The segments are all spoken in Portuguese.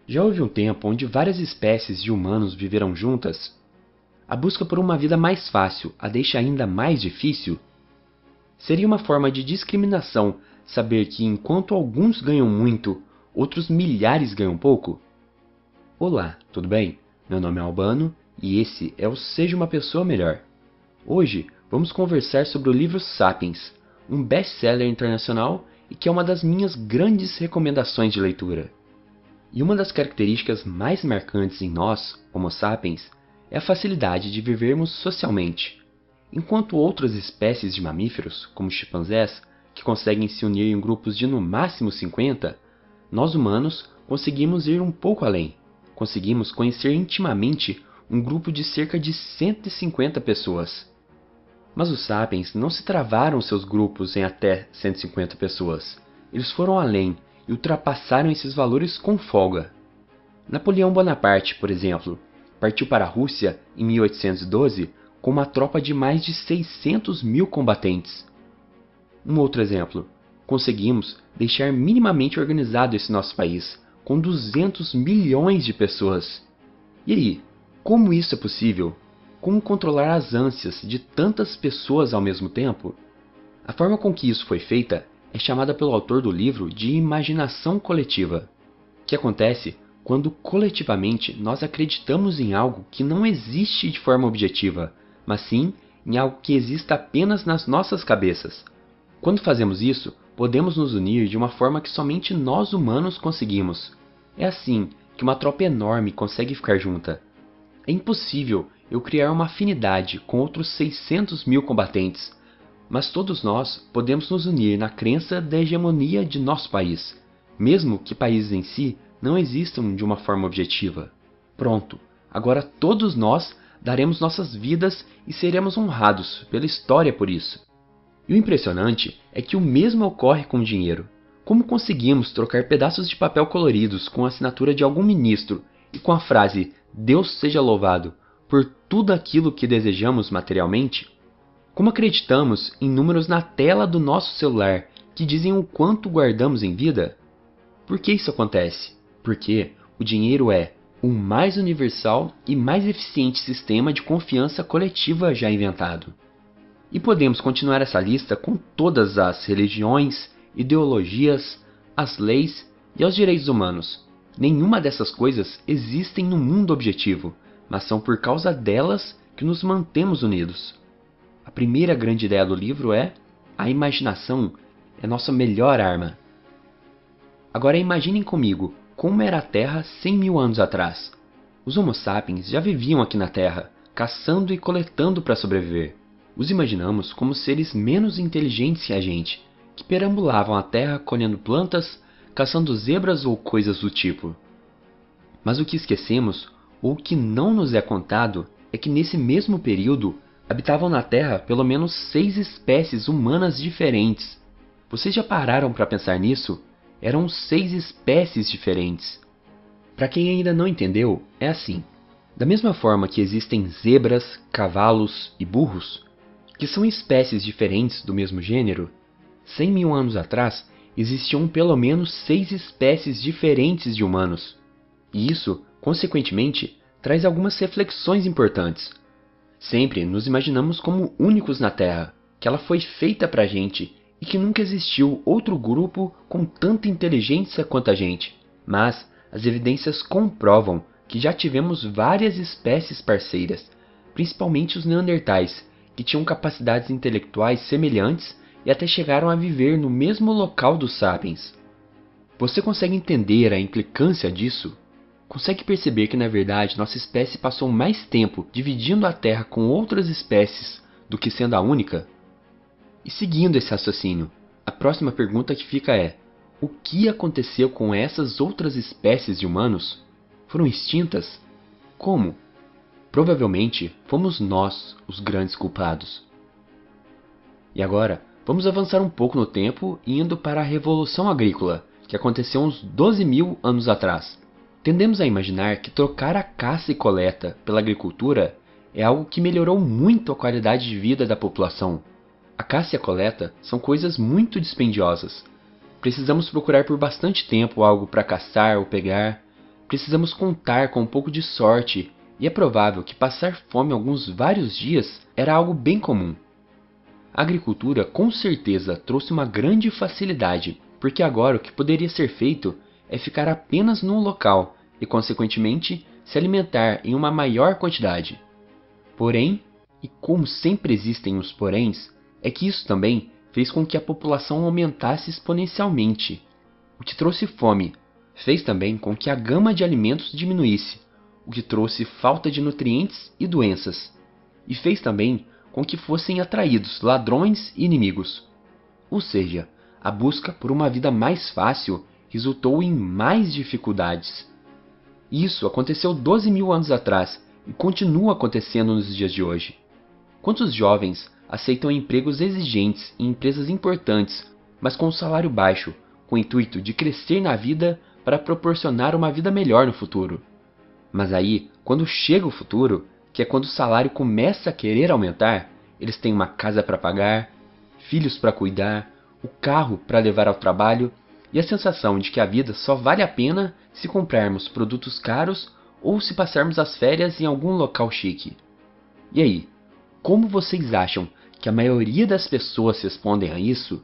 Já houve um tempo onde várias espécies de humanos viveram juntas? A busca por uma vida mais fácil a deixa ainda mais difícil? Seria uma forma de discriminação saber que enquanto alguns ganham muito, outros milhares ganham pouco? Olá, tudo bem? Meu nome é Albano e esse é o Seja uma Pessoa Melhor. Hoje vamos conversar sobre o livro Sapiens, um best-seller internacional e que é uma das minhas grandes recomendações de leitura. E uma das características mais marcantes em nós, Homo sapiens, é a facilidade de vivermos socialmente. Enquanto outras espécies de mamíferos, como chimpanzés, que conseguem se unir em grupos de no máximo 50, nós humanos conseguimos ir um pouco além. Conseguimos conhecer intimamente um grupo de cerca de 150 pessoas. Mas os sapiens não se travaram seus grupos em até 150 pessoas. Eles foram além e ultrapassaram esses valores com folga. Napoleão Bonaparte, por exemplo, partiu para a Rússia em 1812 com uma tropa de mais de 600 mil combatentes. Um outro exemplo: conseguimos deixar minimamente organizado esse nosso país, com 200 milhões de pessoas. E aí, como isso é possível? Como controlar as ânsias de tantas pessoas ao mesmo tempo? A forma com que isso foi feita é chamada pelo autor do livro de imaginação coletiva, que acontece quando coletivamente nós acreditamos em algo que não existe de forma objetiva, mas sim em algo que exista apenas nas nossas cabeças. Quando fazemos isso, podemos nos unir de uma forma que somente nós humanos conseguimos. É assim que uma tropa enorme consegue ficar junta. É impossível eu criar uma afinidade com outros 600 mil combatentes, mas todos nós podemos nos unir na crença da hegemonia de nosso país, mesmo que países em si não existam de uma forma objetiva. Pronto, agora todos nós daremos nossas vidas e seremos honrados pela história por isso. E o impressionante é que o mesmo ocorre com o dinheiro. Como conseguimos trocar pedaços de papel coloridos com a assinatura de algum ministro e com a frase "Deus seja louvado" por tudo aquilo que desejamos materialmente? Como acreditamos em números na tela do nosso celular que dizem o quanto guardamos em vida? Por que isso acontece? Porque o dinheiro é o mais universal e mais eficiente sistema de confiança coletiva já inventado. E podemos continuar essa lista com todas as religiões, ideologias, as leis e os direitos humanos. Nenhuma dessas coisas existem no mundo objetivo, mas são por causa delas que nos mantemos unidos. A primeira grande ideia do livro é: a imaginação é nossa melhor arma. Agora imaginem comigo como era a Terra 100 mil anos atrás. Os Homo sapiens já viviam aqui na Terra, caçando e coletando para sobreviver. Os imaginamos como seres menos inteligentes que a gente, que perambulavam a Terra colhendo plantas, caçando zebras ou coisas do tipo. Mas o que esquecemos, ou o que não nos é contado, é que nesse mesmo período habitavam na Terra pelo menos 6 espécies humanas diferentes. Vocês já pararam para pensar nisso? Eram 6 espécies diferentes. Para quem ainda não entendeu, é assim. Da mesma forma que existem zebras, cavalos e burros, que são espécies diferentes do mesmo gênero, 100 mil anos atrás existiam pelo menos 6 espécies diferentes de humanos. E isso, consequentemente, traz algumas reflexões importantes. Sempre nos imaginamos como únicos na Terra, que ela foi feita pra gente e que nunca existiu outro grupo com tanta inteligência quanto a gente. Mas as evidências comprovam que já tivemos várias espécies parceiras, principalmente os neandertais, que tinham capacidades intelectuais semelhantes e até chegaram a viver no mesmo local dos sapiens. Você consegue entender a implicância disso? Consegue perceber que, na verdade, nossa espécie passou mais tempo dividindo a Terra com outras espécies do que sendo a única? E seguindo esse raciocínio, a próxima pergunta que fica é: o que aconteceu com essas outras espécies de humanos? Foram extintas? Como? Provavelmente fomos nós os grandes culpados. E agora, vamos avançar um pouco no tempo indo para a Revolução Agrícola, que aconteceu uns 12 mil anos atrás. Tendemos a imaginar que trocar a caça e coleta pela agricultura é algo que melhorou muito a qualidade de vida da população. A caça e a coleta são coisas muito dispendiosas. Precisamos procurar por bastante tempo algo para caçar ou pegar. precisamos contar com um pouco de sorte, e é provável que passar fome alguns vários dias era algo bem comum. A agricultura com certeza trouxe uma grande facilidade, porque agora o que poderia ser feito é ficar apenas num local e, consequentemente, se alimentar em uma maior quantidade. Porém, e como sempre existem os poréns, é que isso também fez com que a população aumentasse exponencialmente. O que trouxe fome fez também com que a gama de alimentos diminuísse, o que trouxe falta de nutrientes e doenças, e fez também com que fossem atraídos ladrões e inimigos. Ou seja, a busca por uma vida mais fácil resultou em mais dificuldades. Isso aconteceu 12.000 anos atrás e continua acontecendo nos dias de hoje. Quantos jovens aceitam empregos exigentes em empresas importantes, mas com um salário baixo, com o intuito de crescer na vida para proporcionar uma vida melhor no futuro? Mas aí, quando chega o futuro, que é quando o salário começa a querer aumentar, eles têm uma casa para pagar, filhos para cuidar, o carro para levar ao trabalho e a sensação de que a vida só vale a pena se comprarmos produtos caros ou se passarmos as férias em algum local chique. E aí, como vocês acham que a maioria das pessoas respondem a isso?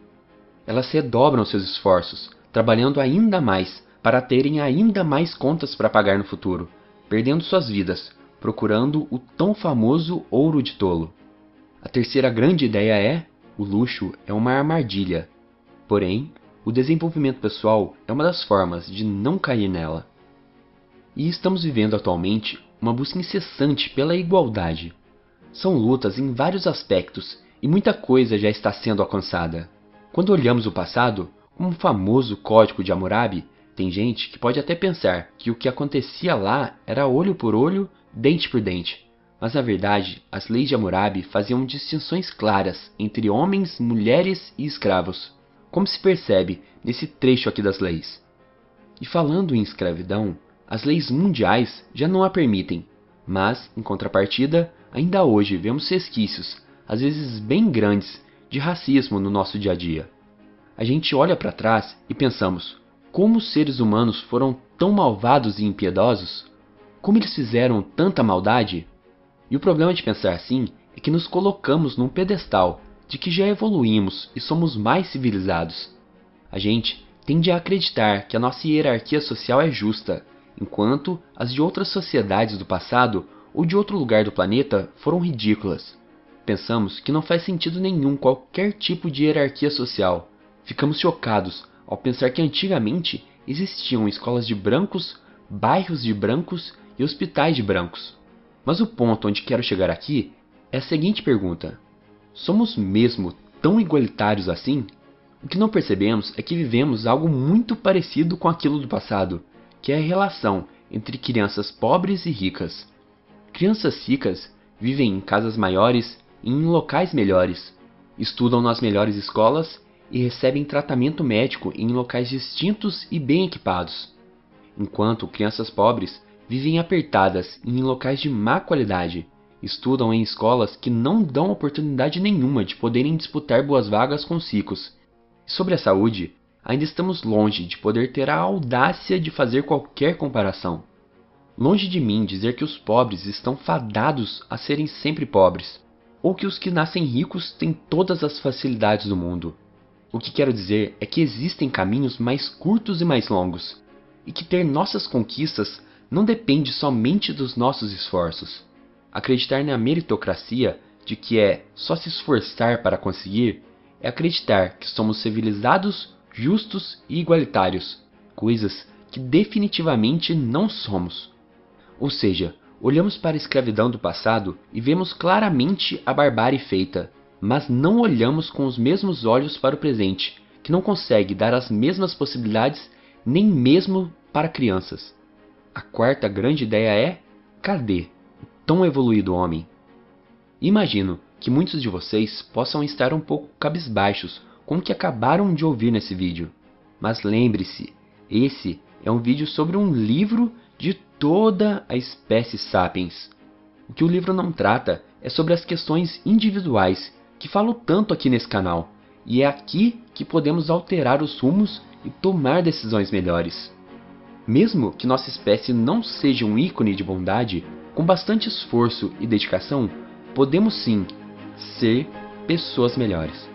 Elas redobram seus esforços, trabalhando ainda mais para terem ainda mais contas para pagar no futuro, perdendo suas vidas, procurando o tão famoso ouro de tolo. A terceira grande ideia é: o luxo é uma armadilha. Porém, o desenvolvimento pessoal é uma das formas de não cair nela. E estamos vivendo atualmente uma busca incessante pela igualdade. São lutas em vários aspectos e muita coisa já está sendo alcançada. Quando olhamos o passado, como o famoso Código de Hammurabi, tem gente que pode até pensar que o que acontecia lá era olho por olho, dente por dente. Mas na verdade, as leis de Hammurabi faziam distinções claras entre homens, mulheres e escravos, como se percebe nesse trecho aqui das leis. E falando em escravidão, as leis mundiais já não a permitem, mas, em contrapartida, ainda hoje vemos resquícios, às vezes bem grandes, de racismo no nosso dia a dia. A gente olha para trás e pensamos: como os seres humanos foram tão malvados e impiedosos? Como eles fizeram tanta maldade? E o problema de pensar assim é que nos colocamos num pedestal de que já evoluímos e somos mais civilizados. A gente tende a acreditar que a nossa hierarquia social é justa, enquanto as de outras sociedades do passado ou de outro lugar do planeta foram ridículas. Pensamos que não faz sentido nenhum qualquer tipo de hierarquia social. Ficamos chocados ao pensar que antigamente existiam escolas de brancos, bairros de brancos e hospitais de brancos. Mas o ponto onde quero chegar aqui é a seguinte pergunta: somos mesmo tão igualitários assim? O que não percebemos é que vivemos algo muito parecido com aquilo do passado, que é a relação entre crianças pobres e ricas. Crianças ricas vivem em casas maiores e em locais melhores, estudam nas melhores escolas e recebem tratamento médico em locais distintos e bem equipados, enquanto crianças pobres vivem apertadas e em locais de má qualidade, estudam em escolas que não dão oportunidade nenhuma de poderem disputar boas vagas com os ricos. E sobre a saúde, ainda estamos longe de poder ter a audácia de fazer qualquer comparação. Longe de mim dizer que os pobres estão fadados a serem sempre pobres, ou que os que nascem ricos têm todas as facilidades do mundo. O que quero dizer é que existem caminhos mais curtos e mais longos, e que ter nossas conquistas não depende somente dos nossos esforços. Acreditar na meritocracia, de que é só se esforçar para conseguir, é acreditar que somos civilizados, justos e igualitários, coisas que definitivamente não somos. Ou seja, olhamos para a escravidão do passado e vemos claramente a barbárie feita, mas não olhamos com os mesmos olhos para o presente, que não consegue dar as mesmas possibilidades nem mesmo para crianças. A quarta grande ideia é: cadê o tão evoluído homem? Imagino que muitos de vocês possam estar um pouco cabisbaixos com o que acabaram de ouvir nesse vídeo. Mas lembre-se, esse é um vídeo sobre um livro de toda a espécie Sapiens. O que o livro não trata é sobre as questões individuais que falo tanto aqui nesse canal, e é aqui que podemos alterar os rumos e tomar decisões melhores. Mesmo que nossa espécie não seja um ícone de bondade, com bastante esforço e dedicação, podemos sim ser pessoas melhores.